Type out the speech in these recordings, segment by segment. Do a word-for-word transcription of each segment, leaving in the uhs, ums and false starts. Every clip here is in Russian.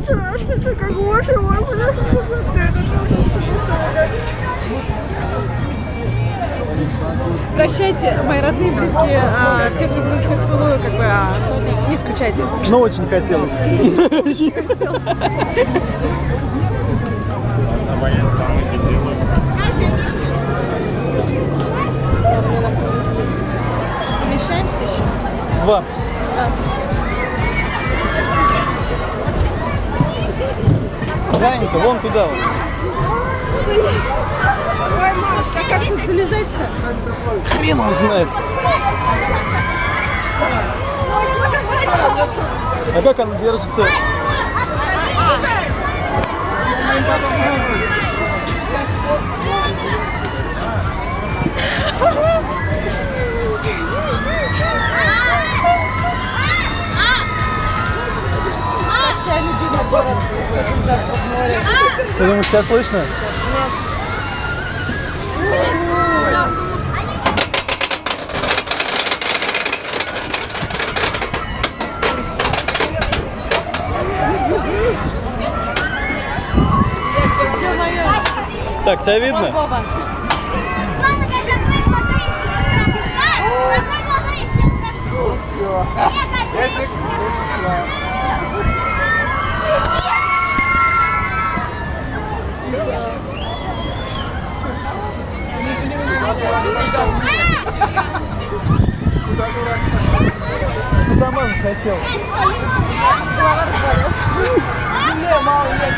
страшно, как Гоша, ой, бля. Прощайте, мои родные, близкие, а, всех люблю, всех целую, как бы, а, не скучайте. Но очень хотелось. Обаяние самый пределы. Помещаемся еще? Два. Да. Занято, вон туда вот. Ой, Машка, как тут залезать-то? Хрен его знает. А как она держится? Наша любимый город, хотим завтра в море. Ты думаешь, тебя слышно? Нет. Так, тебя видно? Вова. Ты сама захотела. Голова разболелась. Не, мало есть.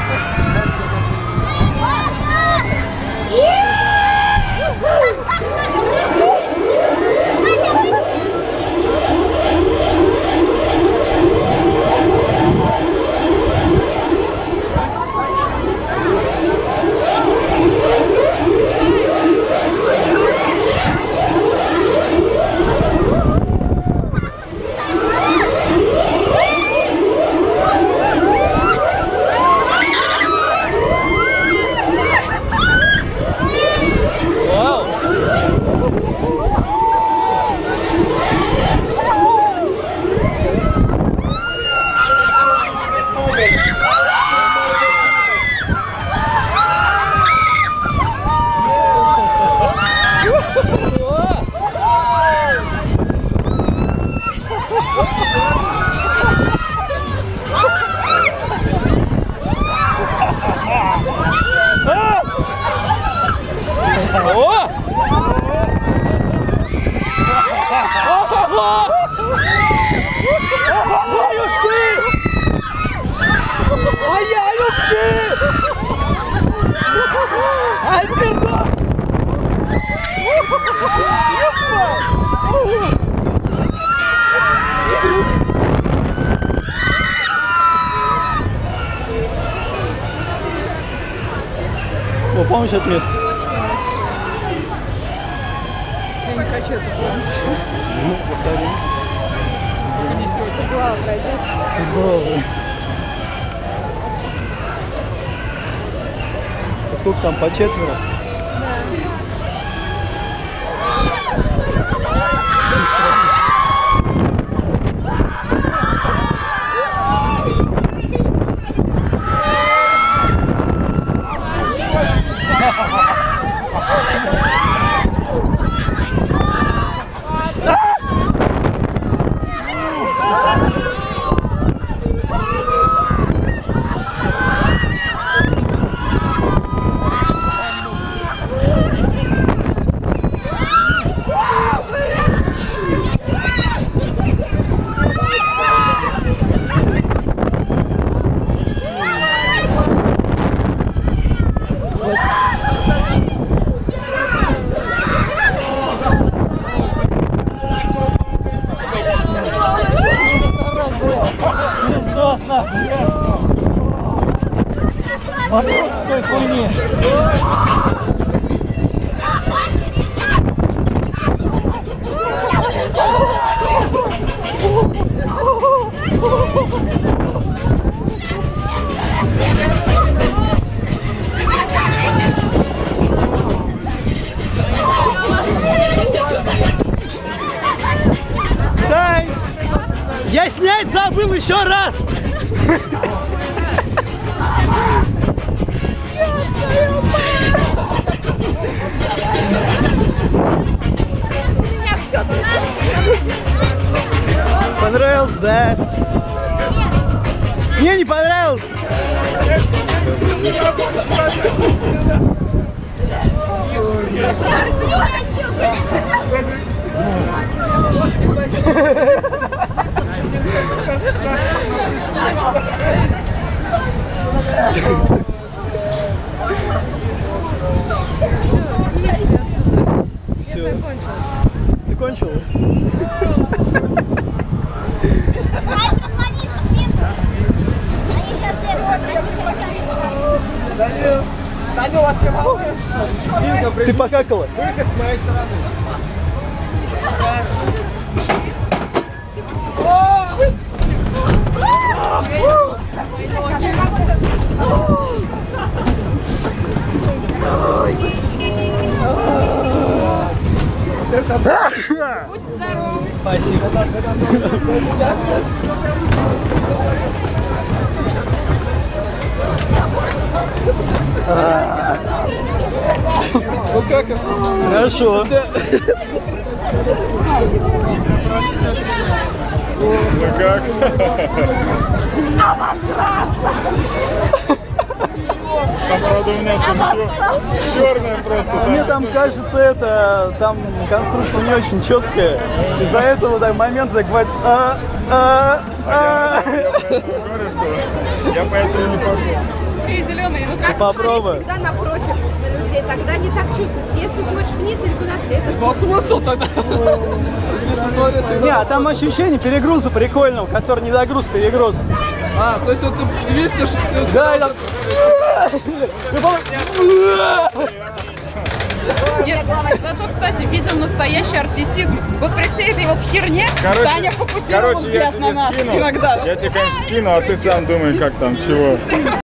О, помощь от места. Я не хочу это полностью. Ну, повтори. Это голова пройдет. Из головы. А сколько там, по четверо? Вопрос с той хуйни. Стой! Я снять забыл еще раз! Понравилось, да? Мне не понравилось. Все. Ты кончил? Ты покакала? Выход с моей стороны. Будь здоров. Спасибо. Ну как? Хорошо. Ну как? Там, правда, у меня все черное просто. Мне там кажется, это там конструкция не очень четкая. Из-за этого так момент заквать. А, а, а. Я поэтому говорю, что я поэтому не пойду. Ты зеленый, ну как? Попробуй. Всегда напротив людей, тогда не так чувствуется. Если ты смотришь вниз или куда-то, это Ну а смысл тогда? Если смотреть Не, всегда- а там ощущение перегруза прикольного, который не догруз, перегруз. А, то есть вот ты весишь... и- Да, и там... Нет, зато, кстати, видел настоящий артистизм. Вот при всей этой вот херне Таня фокусировала короче, я взгляд на тебе нас скину. иногда. Я тебе, конечно, скину, а ты сам думай, как там, чего.